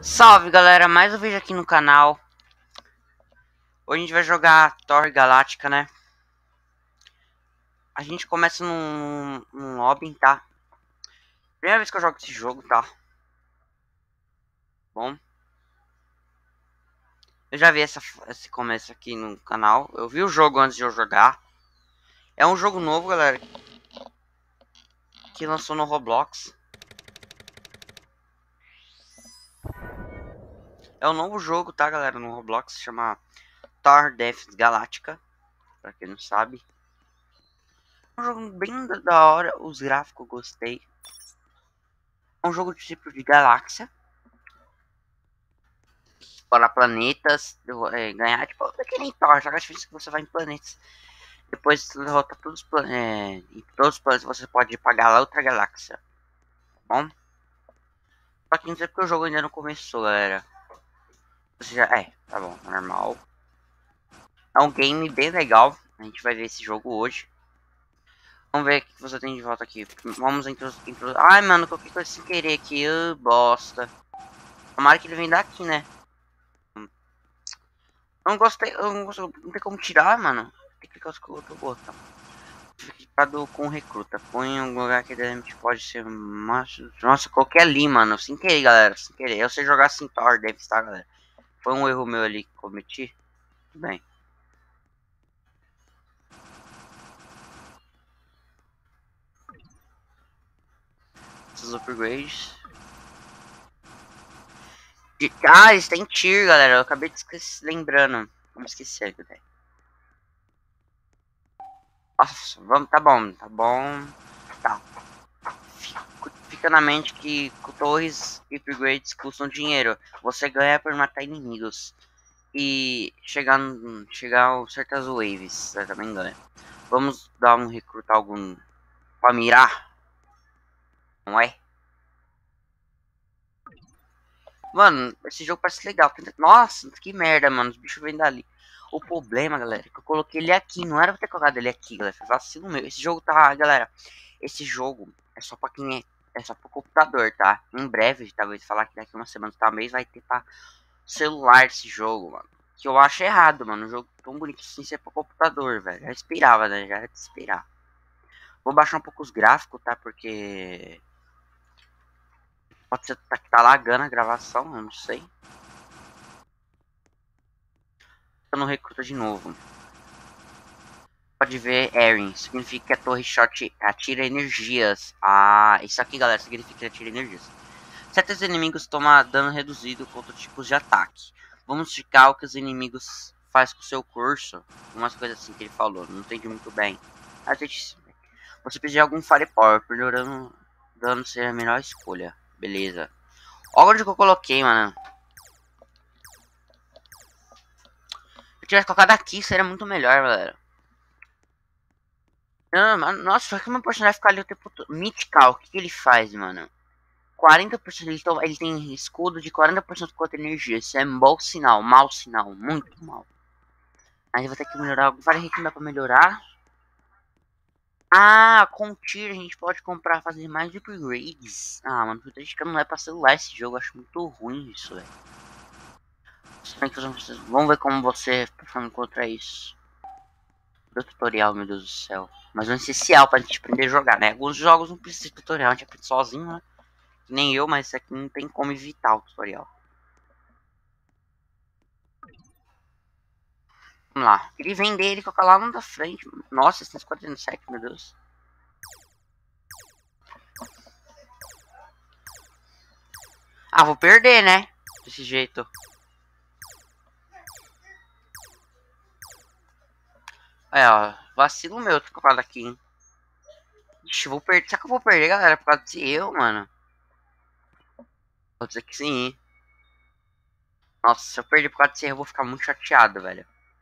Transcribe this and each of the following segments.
Salve galera, mais um vídeo aqui no canal. Hoje a gente vai jogar Thor Galáctica, né? A gente começa num lobby, tá? Primeira vez que eu jogo esse jogo, tá? Bom, eu já vi esse começo aqui no canal. Eu vi o jogo antes de eu jogar. É um jogo novo, galera, que lançou no Roblox. É um novo jogo, tá, galera, no Roblox. Se chama Thor Galáctica, pra quem não sabe. É um jogo bem da hora, os gráficos eu gostei. É um jogo de tipo de galáxia. Para planetas, ganhar, tipo, é que nem Thor, joga difícil que você vai em planetas. Depois derrota todos os planetas, e todos os planetas você pode pagar lá outra galáxia, tá bom? Só que não sei porque o jogo ainda não começou, galera. Você já, tá bom, normal. É um game bem legal, a gente vai ver esse jogo hoje. Vamos ver o que você tem de volta aqui. Vamos introduzir. Ai, mano, qualquer coisa sem querer aqui, bosta. Tomara que ele venha daqui, né? Não gostei, eu não gostei, não tem como tirar, mano. Tem que clicar com outro botão. Equipado com recruta. Põe em algum lugar que de repente pode ser macho. Nossa, qualquer ali, mano. Sem querer, galera. Sem querer. Eu sei jogar assim Thor, deve estar, galera. Foi um erro meu ali que cometi. Tudo bem. Esses upgrades. Ah, eles têm tier, galera. Eu acabei de lembrando. Vamos esquecer, galera. Nossa, vamos, tá bom, tá bom. Tá. Fica na mente que torres e upgrades custam dinheiro. Você ganha por matar inimigos. E chegar a certas waves, você também ganha. Vamos dar um recrutar algum pra mirar, não é? Mano, esse jogo parece legal. Nossa, que merda, mano. Os bichos vêm dali. O problema, galera, é que eu coloquei ele aqui. Não era pra ter colocado ele aqui, galera. Foi vacilo meu. Esse jogo tá, galera. Esse jogo é só pra quem é só pro computador, tá? Em breve, talvez falar que daqui uma semana talvez vai ter pra celular esse jogo, mano. Que eu acho errado, mano. Um jogo tão bonito assim ser pra computador, velho. Já esperava, né? Já era de esperar. Vou baixar um pouco os gráficos, tá? Porque pode ser que tá lagando a gravação, eu não sei. Eu não recruta de novo. Pode ver Erin, significa que a torre shot atira energias. Ah, isso aqui, galera, significa que atira energias. Certos inimigos tomam dano reduzido contra tipos de ataque. Vamos checar o que os inimigos faz com o seu curso. Umas coisas assim que ele falou, não entendi muito bem. A gente, você pedir algum firepower, melhorando dano ser a melhor escolha. Beleza. Olha onde que eu coloquei, mano. Se eu tivesse colocado aqui, seria muito melhor, galera. Não, mano, nossa, só que meu personagem fica ali o tempo todo. Mythical, o que, que ele faz, mano? 40%, ele tem escudo de 40% contra energia. Isso é mau sinal, muito mal. Aí eu vou ter que melhorar. Falei que não dá pra melhorar. Ah, com tiro a gente pode comprar, fazer mais upgrades. Ah, mano, acho que não é pra celular esse jogo. Eu acho muito ruim isso, velho. Vamos ver como você performa contra isso. Do tutorial, meu Deus do céu. Mas é um essencial pra gente aprender a jogar, né? Alguns jogos não precisam de tutorial, a gente aprende sozinho, né? Nem eu, mas isso aqui não tem como evitar o tutorial. Vamos lá. Queria vender ele e colocar lá na frente. Nossa, 147, meu Deus. Ah, vou perder, né? Desse jeito. É, ó. Vacilo meu ter colocado aqui, hein? Ixi, vou perder. Será que eu vou perder, galera? Por causa desse eu, mano? Vou dizer que sim. Nossa, se eu perder por causa desse erro, eu vou ficar muito chateado, velho.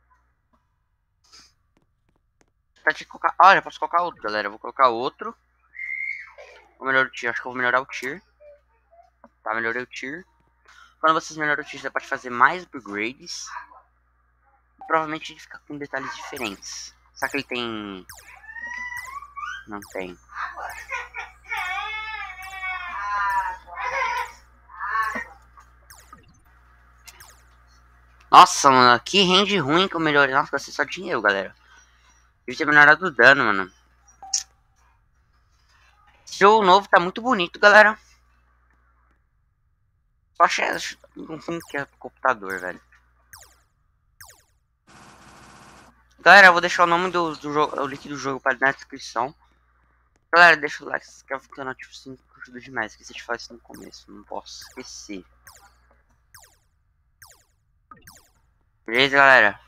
Pra te colocar... Olha, posso colocar outro, galera. Eu vou colocar outro. Vou melhorar o tier. Acho que eu vou melhorar o tier. Tá, melhorei o tier. Quando vocês melhoram o tier, você pode fazer mais upgrades. Provavelmente ele fica com detalhes diferentes. Será que ele tem... Não tem. Nossa, mano, que range ruim que eu melhorei. Nossa, gastei só dinheiro, galera. Devia ter melhorado o dano, mano. Esse jogo novo tá muito bonito, galera. Só achei um fundo que é computador, velho. Galera, eu vou deixar o nome do jogo, o link do jogo na descrição. Galera, deixa o like, se inscreve no canal, tipo assim, ajuda demais. Esqueci de falar isso no começo, não posso esquecer. Beleza, galera?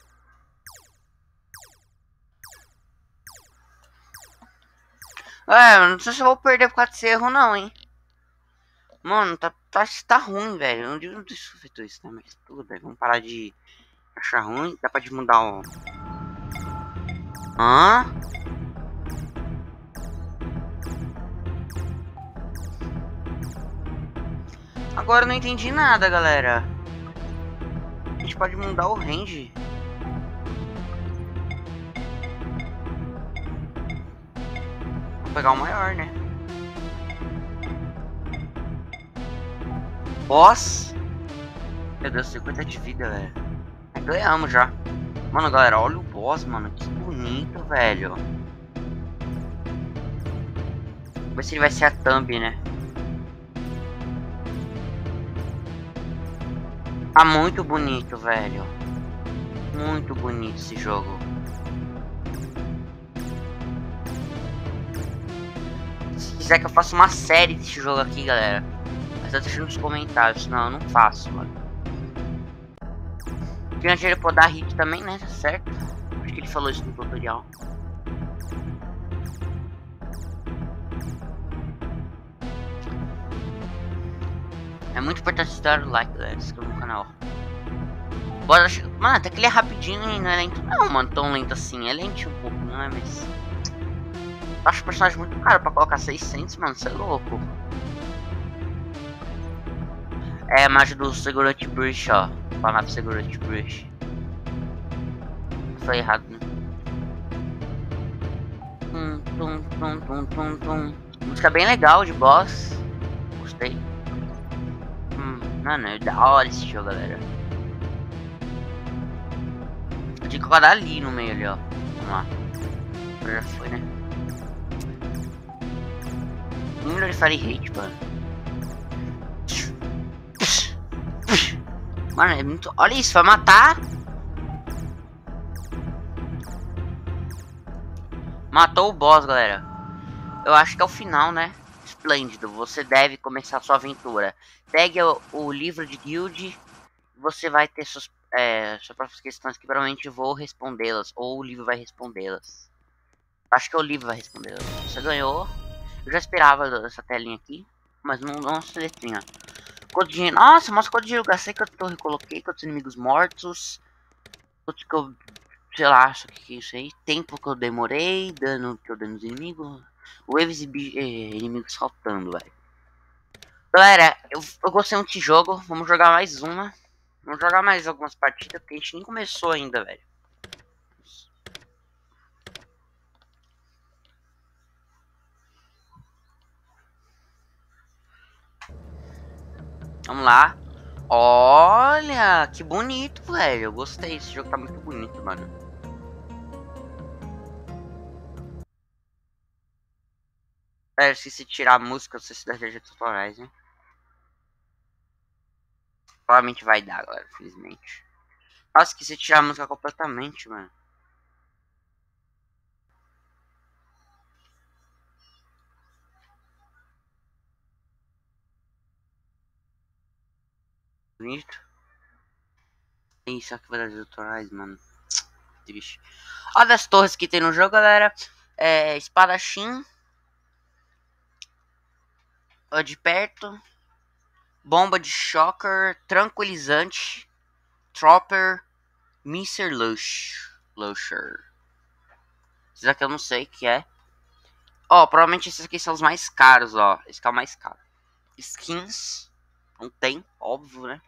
Não sei se eu vou perder por causa desse erro, não, hein. Mano, tá ruim, velho. Eu não digo que isso feito isso, né? Mas tudo bem, vamos parar de achar ruim. Dá pra de mudar o... Hã? Agora eu não entendi nada, galera. A gente pode mudar o range. Vou pegar o maior, né? Boss. Meu Deus, 50 de vida, velho. Ganhamos já. Mano, galera, olha o boss, mano. Que bonito, velho. Vamos ver se ele vai ser a thumb, né? Tá muito bonito, velho. Muito bonito esse jogo. Se quiser que eu faça uma série desse jogo aqui, galera, mas eu deixo nos comentários, senão eu não faço, mano. Tinha dinheiro pra dar hit também, né? Tá certo? Acho que ele falou isso no tutorial. É muito importante dar o like, galera. Se inscreva no canal. Bora, mano, até que ele é rapidinho e não é lento. Não, mano, tão lento assim. É lento um pouco, não é? Mas eu acho o personagem muito caro pra colocar 600, mano. Você é louco. É a magia do Segurante Bridge, ó. Falar pro Segurante Bridge. Foi errado, né? Música bem legal de boss. Gostei. Mano, é da hora esse jogo, galera. Eu tinha que colocar ali no meio ali, ó. Vamos lá. Já foi, né? Número de Fire Rate, mano. Mano, é muito... Olha isso, vai matar. Matou o boss, galera. Eu acho que é o final, né? Esplêndido. Você deve começar sua aventura. Pegue o livro de guild. Você vai ter suas próprias questões que provavelmente vou respondê-las. Ou o livro vai respondê-las. Acho que o livro vai respondê-las. Você ganhou. Eu já esperava essa telinha aqui. Mas não essa letrinha. Quanto dinheiro. Nossa, mostra quanto dinheiro eu gastei. Quanto eu recoloquei. Quantos inimigos mortos. Quanto que eu... Sei lá, acho que é isso aí. Tempo que eu demorei. Dano que eu dei nos inimigos. Waves e inimigos saltando, velho. Galera, eu gostei muito desse jogo. Vamos jogar mais uma. Vamos jogar mais algumas partidas, porque a gente nem começou ainda, velho. Vamos lá. Olha, que bonito, velho. Eu gostei. Esse jogo tá muito bonito, mano. Esqueci de tirar a música, não sei se das redes tutoriais, né? Provavelmente vai dar, galera, infelizmente. Nossa, esqueci de tirar a música completamente, mano. Bonito. Isso aqui vai dar tutoriais, mano. Triste. Olha as torres que tem no jogo, galera. Espadachim. Ó, de perto. Bomba de shocker. Tranquilizante. Tropper. Mr. Lusher. Esses aqui eu não sei o que é. Ó, provavelmente esses aqui são os mais caros, ó. Esse aqui é o mais caro. Skins. Não tem, óbvio, né?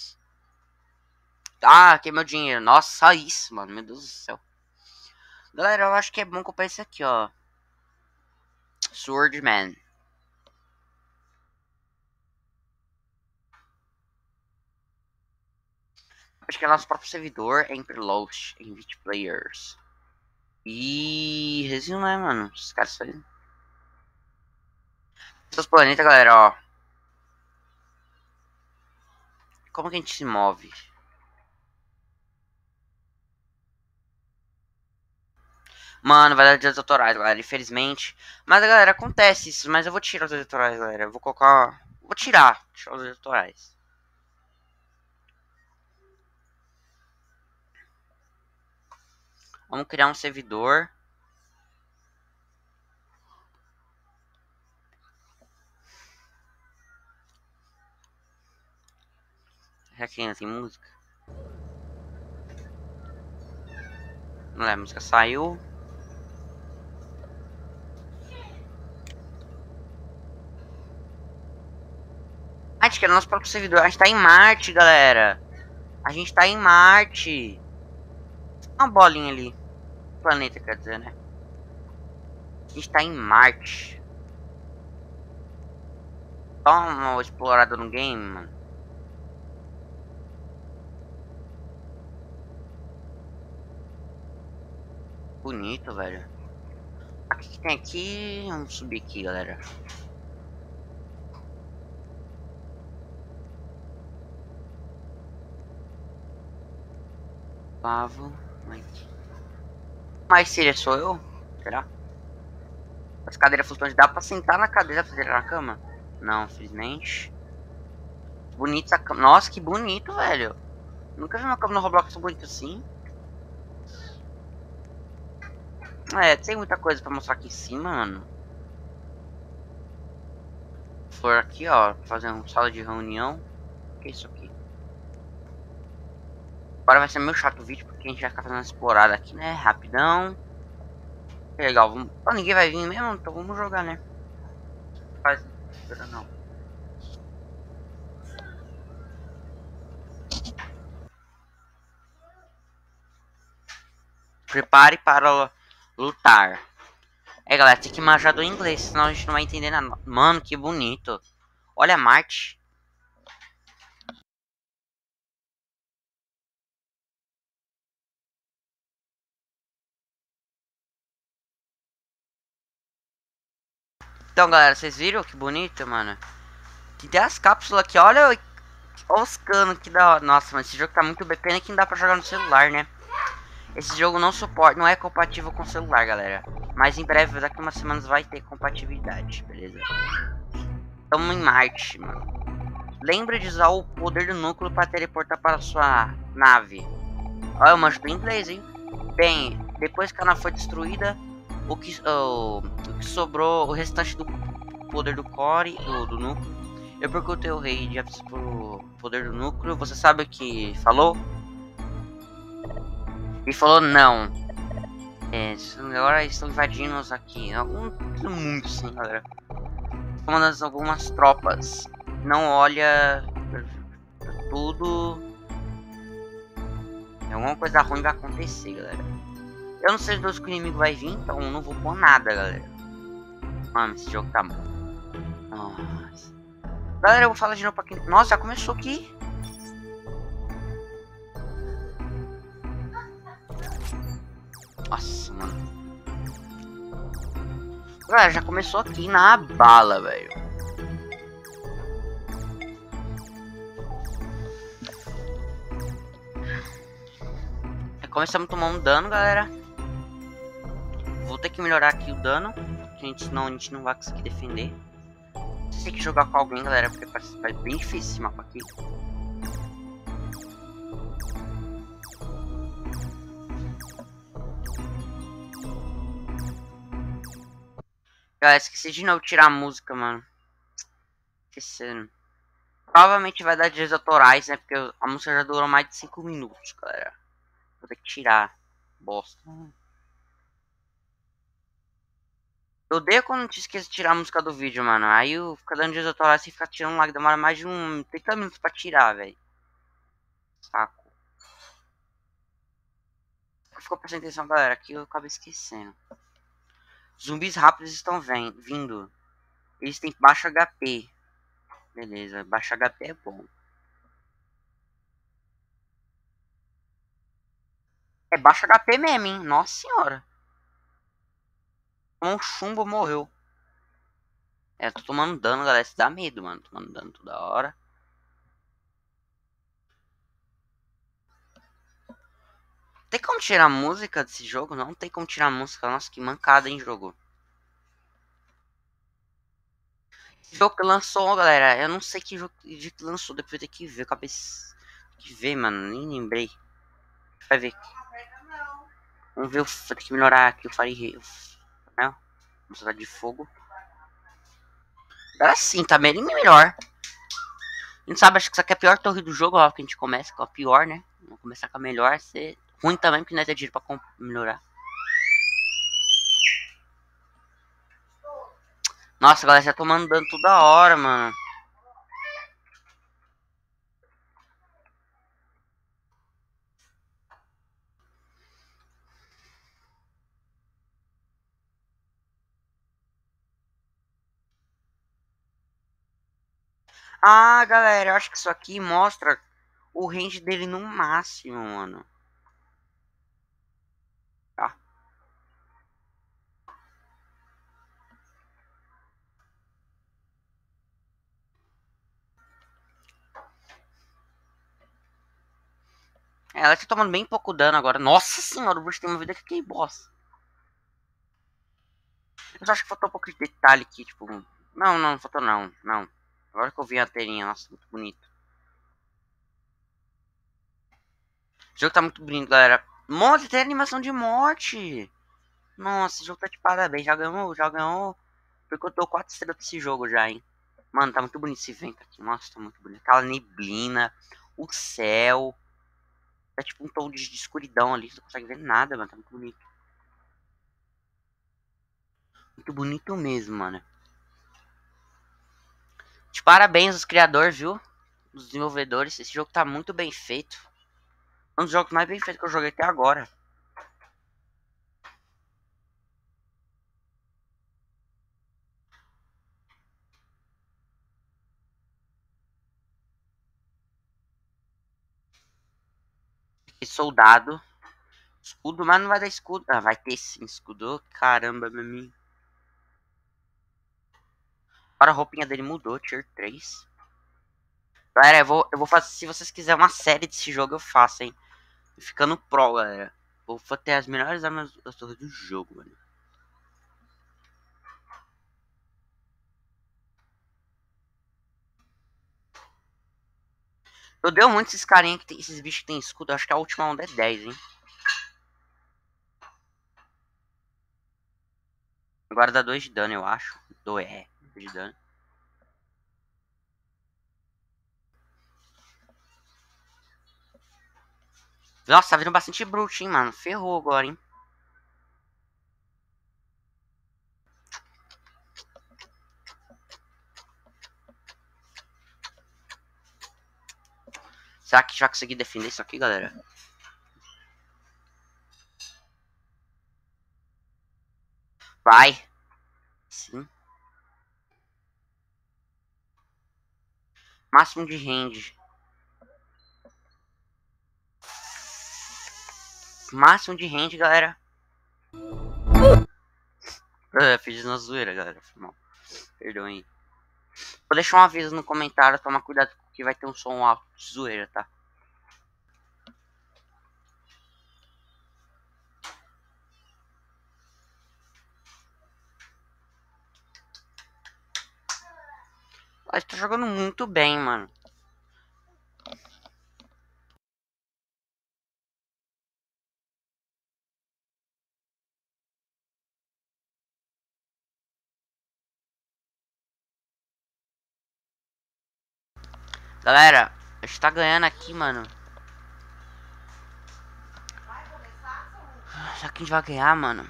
Ah, aqui é meu dinheiro. Nossa, só isso, mano. Meu Deus do céu. Galera, eu acho que é bom comprar esse aqui, ó. Swordman. Acho que é nosso próprio servidor, Emperlost, Invite Players. E resumo, né, mano? Os caras fazem. Seus planetas, galera, ó. Como que a gente se move? Mano, vai dar direitos autorais, galera, infelizmente. Mas, galera, acontece isso. Mas eu vou tirar os direitos autorais, galera. Eu vou colocar. Vou tirar os direitos autorais. Vamos criar um servidor. Aqui ainda tem música. Não é, a música saiu. A gente quer nosso próprio servidor. A gente tá em Marte, galera. A gente tá em Marte. Uma bolinha ali. Planeta, quer dizer, né? A gente tá em Marte. Só uma explorada no game, mano. Bonito, velho. O que tem aqui? Vamos subir aqui, galera. Pavo. Mas seria sou eu? Será? As cadeiras flutuantes dá pra sentar na cadeira pra fazer na cama? Não, infelizmente. Bonita essa cama. Nossa, que bonito, velho. Nunca vi uma cama no Roblox tão bonita assim. É, tem muita coisa pra mostrar aqui em cima, mano. For aqui, ó, fazendo uma sala de reunião. O que é isso aqui? Agora vai ser meio chato o vídeo, porque a gente vai ficar fazendo uma explorada aqui, né? Rapidão. Que legal, vamos... Oh, ninguém vai vir mesmo, então vamos jogar, né? Faz... Não. Prepare para lutar. É, galera, tem que manjar do inglês, senão a gente não vai entender nada. Mano, que bonito. Olha Marte. Então, galera, vocês viram que bonito, mano? Tem as cápsulas aqui, olha, os canos que da hora. Nossa, mas esse jogo tá muito bem. Pena que não dá pra jogar no celular, né? Esse jogo não suporta, não é compatível com o celular, galera. Mas em breve, daqui umas semanas, vai ter compatibilidade, beleza? Tamo em Marte, mano. Lembre de usar o poder do núcleo para teleportar para sua nave. Olha, eu manjo do inglês, hein? Bem, depois que a nave foi destruída, o que sobrou, o restante do poder do core, do núcleo. Eu perguntei ao rei de Apis pro poder do núcleo. Você sabe o que falou? Ele falou não. É, agora estão invadindo-nos aqui. Muito sim, galera. Comandando algumas tropas. Não olha tudo. Alguma coisa ruim vai acontecer, galera. Eu não sei se o inimigo vai vir, então não vou pôr nada, galera. Mano, esse jogo tá bom. Nossa. Galera, eu vou falar de novo pra quem... Nossa, já começou aqui. Nossa, mano. Galera, já começou aqui na bala, velho. Começamos a tomar um dano, galera. Vou ter que melhorar aqui o dano, que senão a gente não vai conseguir defender. Você tem que jogar com alguém, galera, porque parece bem difícil esse mapa aqui. Galera, esqueci de não tirar a música, mano. Esquecendo. Provavelmente vai dar direitos autorais, né? Porque a música já durou mais de 5 minutos, galera. Vou ter que tirar. Bosta. Eu odeio quando te esqueço de tirar a música do vídeo, mano. Aí eu fico dando direitos autorais e fica tirando lá, que demora mais de 30 minutos pra tirar, velho. Saco. Ficou prestando atenção, galera, que eu acabei esquecendo. Zumbis rápidos estão vindo. Eles têm baixo HP. Beleza, baixo HP é bom. É baixo HP mesmo, hein? Nossa senhora. Um chumbo morreu. É, tô tomando dano, galera. Isso dá medo, mano. Tomando dano toda hora. Tem como tirar a música desse jogo? Não tem como tirar a música. Nossa, que mancada, hein, jogo. Esse jogo que lançou, galera. Eu não sei que jogo que lançou. Depois tem que ver. Acabei de ver, mano. Nem lembrei. Vai ver. Vamos ver. Vou ter que melhorar aqui o Fire Rate. Né? Velocidade de fogo. Agora sim, tá bem melhor. A gente sabe, acho que isso aqui é a pior torre do jogo, ó, que a gente começa com a pior, né? Vamos começar com a melhor, ser ruim também, porque nós é dinheiro pra melhorar. Nossa, galera, já tô mandando toda hora, mano. Ah, galera, eu acho que isso aqui mostra o range dele no máximo, mano. Tá. É, ela tá tomando bem pouco dano agora. Nossa senhora, o Bruce tem uma vida que boss. Eu só acho que faltou um pouco de detalhe aqui, tipo... Não, não faltou não, não. Agora que eu vi a telinha, nossa, muito bonito. O jogo tá muito bonito, galera. Monte, tem animação de morte. Nossa, esse jogo tá de parabéns. Já ganhou, já ganhou. Porque eu tô 4 estrelas desse jogo já, hein. Mano, tá muito bonito esse vento aqui. Nossa, tá muito bonito. Aquela neblina, o céu. Tá tipo um tom de escuridão ali. Você não consegue ver nada, mano. Tá muito bonito. Muito bonito mesmo, mano. De parabéns aos criadores, viu? Os desenvolvedores. Esse jogo tá muito bem feito. Um dos jogos mais bem feitos que eu joguei até agora. E soldado. Escudo, mas não vai dar escudo. Ah, vai ter sim escudo. Caramba, meu amigo. Agora a roupinha dele mudou, tier 3. Galera, eu vou fazer. Se vocês quiserem uma série desse jogo, eu faço, hein? Ficando pro, galera. Vou ter as melhores armas das torres do jogo, mano. Eu dei muito esses carinha que tem. Esses bichos que tem escudo. Eu acho que a última onda é 10, hein? Agora dá 2 de dano, eu acho. 2 de dano. Nossa, tá vindo bastante brute, hein, mano. Ferrou agora, hein? Será que já consegui defender isso aqui, galera? Vai. Sim. Máximo de range. Máximo de range, galera. Fiz na zoeira, galera. Foi mal. Perdão aí. Vou deixar um aviso no comentário. Toma cuidado que vai ter um som alto de zoeira, tá? Mas tá jogando muito bem, mano. Galera, a gente tá ganhando aqui, mano. Será que a gente vai ganhar, mano?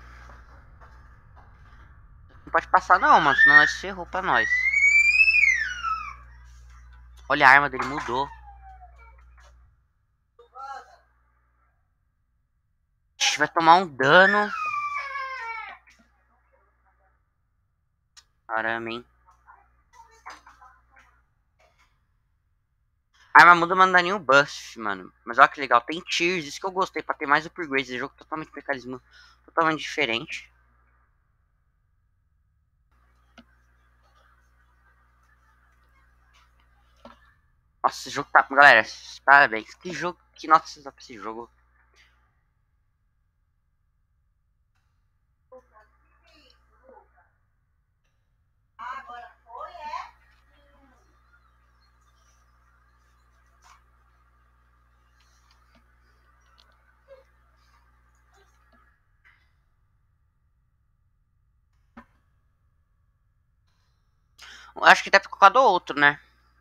Não pode passar não, mano. Senão nós ferrou pra nós. Olha, a arma dele mudou. A gente vai tomar um dano. Caramba, hein. A arma muda, mas não dá nenhum buff, mano. Mas olha que legal. Tem tiers, isso que eu gostei, pra ter mais upgrades. Esse jogo totalmente mecanismo totalmente diferente. Nossa, esse jogo tá... Galera, parabéns. Que jogo... Que nota você dá pra esse jogo? Eu acho que deve ter colocado outro, né?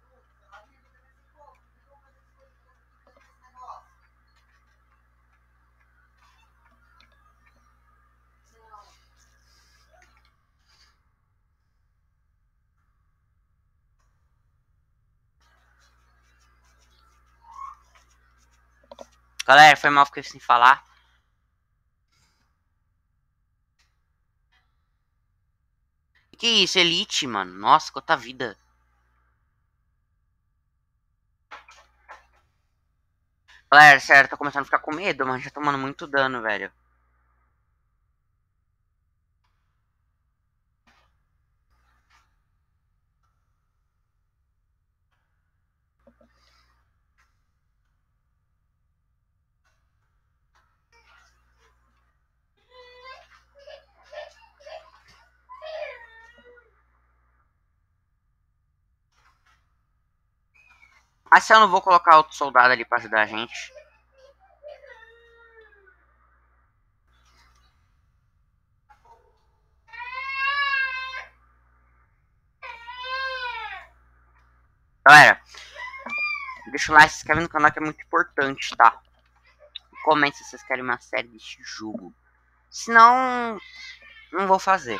Galera, foi mal, fiquei sem falar. Que isso, Elite, mano? Nossa, quanta vida. Galera, sério, tô começando a ficar com medo, mano. Já tomando muito dano, velho. Ah, se eu não vou colocar outro soldado ali pra ajudar a gente. Galera, deixa o like, se inscreve no canal que é muito importante, tá? Comente se vocês querem uma série deste jogo. Senão, não vou fazer.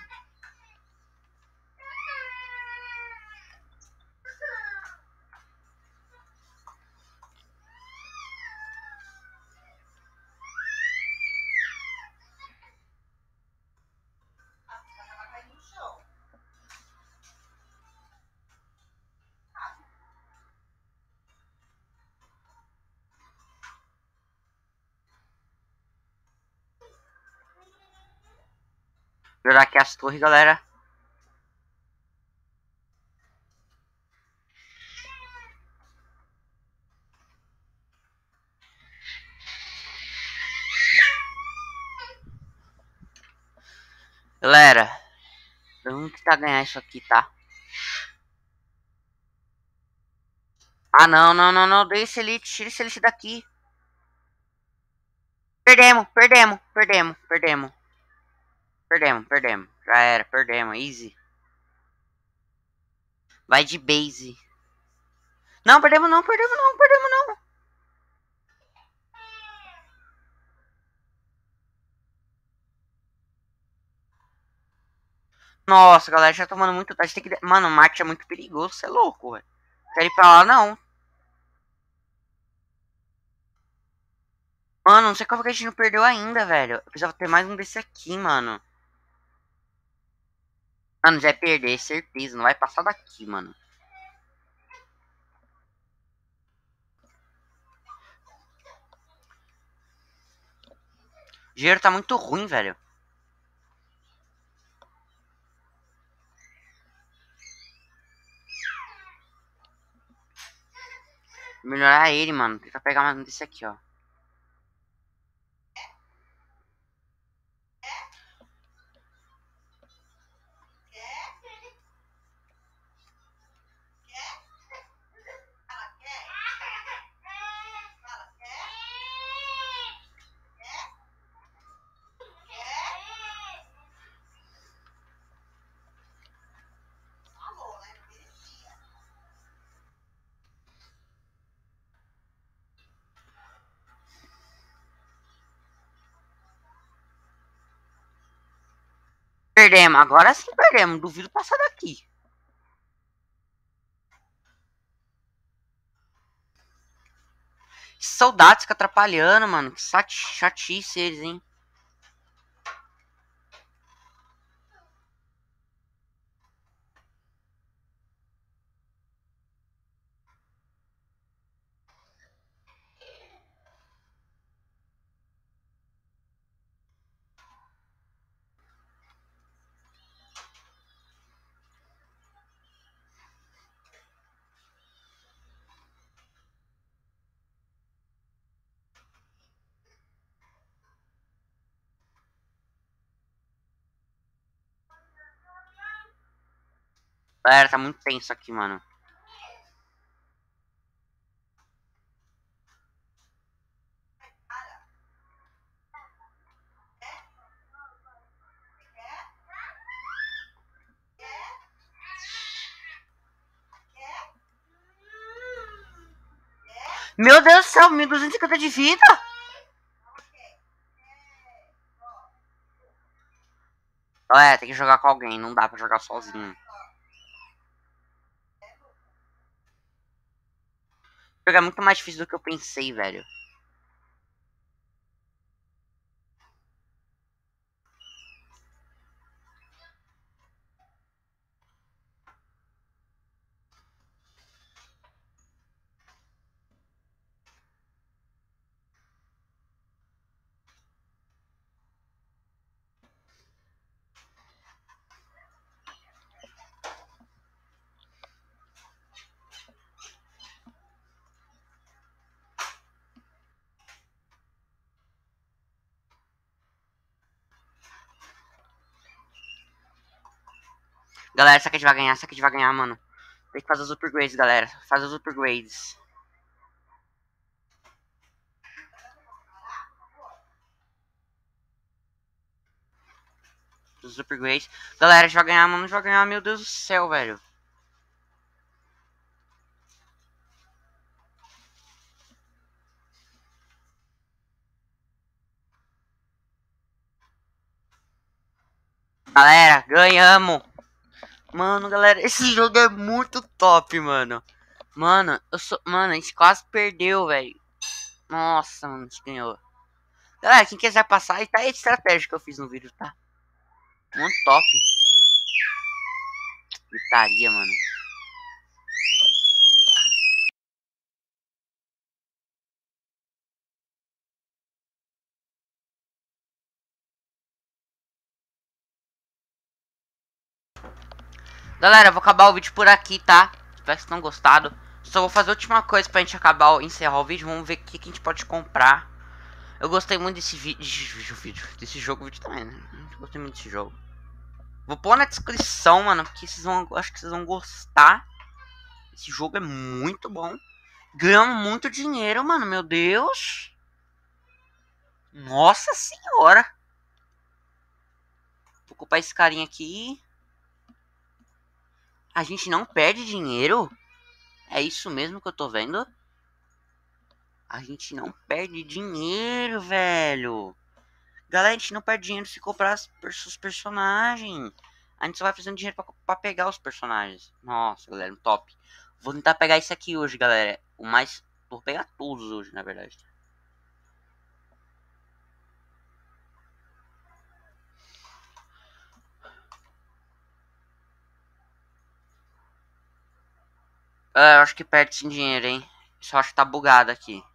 Jogar aqui as torres, galera. Galera, vamos tentar ganhar isso aqui, tá? Ah, não, não, não, não. Deixa Elite, tira esse Elite daqui. Perdemos, perdemos, perdemos, perdemos. Perdemos, perdemos. Já era, perdemos, easy. Vai de base. Não, perdemos não, perdemos não, perdemos não. Nossa, galera, já tomando muito. A gente tem que. Mano, o Marte é muito perigoso, você é louco, velho. Quero ir pra lá, não. Mano, não sei como que a gente não perdeu ainda, velho. Eu precisava ter mais um desse aqui, mano. Mano, já vai perder, certeza. Não vai passar daqui, mano. O dinheiro tá muito ruim, velho. Melhorar ele, mano. Tentar pegar mais um desse aqui, ó. Perdemos, agora sim perdemos. Duvido passar daqui. Soldados que atrapalhando, mano. Que chatice eles, hein. Galera, tá muito tenso aqui, mano. Meu Deus do céu, 1250 de vida? É, tem que jogar com alguém, não dá pra jogar sozinho. Jogar é muito mais difícil do que eu pensei, velho. Galera, essa aqui a gente vai ganhar, essa aqui a gente vai ganhar, mano. Tem que fazer os upgrades, galera. Faz os upgrades. Os upgrades. Galera, a gente vai ganhar, mano. A gente vai ganhar, meu Deus do céu, velho. Galera, ganhamos. Mano, galera, esse jogo é muito top, mano. Mano, Mano, a gente quase perdeu, velho. Nossa, mano, a gente ganhou. Galera, quem quiser passar, aí tá aí a estratégia que eu fiz no vídeo, tá? Muito top. Gritaria, mano. Galera, eu vou acabar o vídeo por aqui, tá? Espero que vocês tenham gostado. Só vou fazer a última coisa pra gente acabar, encerrar o vídeo. Vamos ver o que a gente pode comprar. Eu gostei muito desse vídeo. Desse jogo, vídeo também, né? Eu gostei muito desse jogo. Vou pôr na descrição, mano, porque vocês vão, acho que vocês vão gostar. Esse jogo é muito bom. Ganhamos muito dinheiro, mano, meu Deus. Nossa senhora. Vou ocupar esse carinha aqui. A gente não perde dinheiro? É isso mesmo que eu tô vendo? A gente não perde dinheiro, velho. Galera, a gente não perde dinheiro se comprar os personagens. A gente só vai fazendo dinheiro pra pegar os personagens. Nossa, galera, top. Vou tentar pegar esse aqui hoje, galera. O mais... Vou pegar todos hoje, na verdade. Eu acho que perde sim dinheiro, hein. Só acho que tá bugado aqui.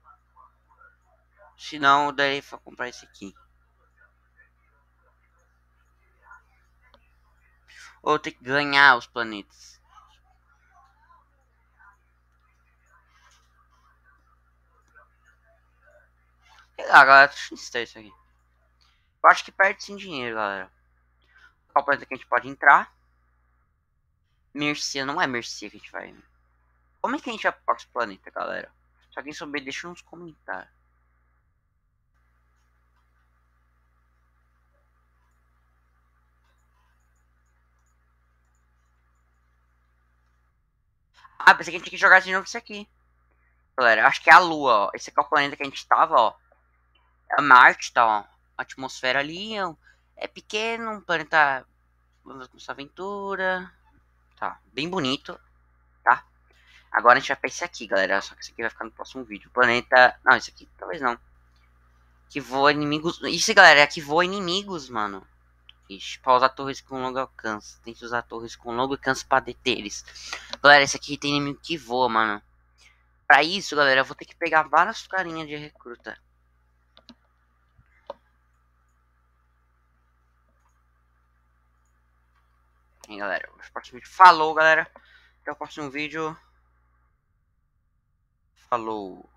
Se não, daí vou comprar esse aqui. Ou tem que ganhar os planetas. Legal, galera. Deixa eu testar isso aqui. Eu acho que perde sim dinheiro, galera. Qual planeta que a gente pode entrar? Mercia, não é Mercia que a gente vai. Como é que a gente vai para o planeta, galera? Se alguém souber, deixa nos comentários. Ah, pensei que a gente tinha que jogar de novo isso aqui. Galera, acho que é a Lua, ó. Esse aqui é o planeta que a gente tava, ó. É Marte, tá, ó. A atmosfera ali, ó. É pequeno, um planeta... Vamos começar a aventura. Tá, bem bonito, tá? Agora a gente vai pra esse aqui, galera. Só que esse aqui vai ficar no próximo vídeo. Planeta... Não, esse aqui talvez não. Que voa inimigos... Isso, galera, é que voa inimigos, mano. Ixi, pra usar torres com longo alcance. Tem que usar torres com longo alcance pra deter eles. Galera, esse aqui tem inimigo que voa, mano. Pra isso, galera, eu vou ter que pegar várias carinhas de recruta. E galera, o próximo vídeo. Falou, galera. Até o próximo vídeo. Falou.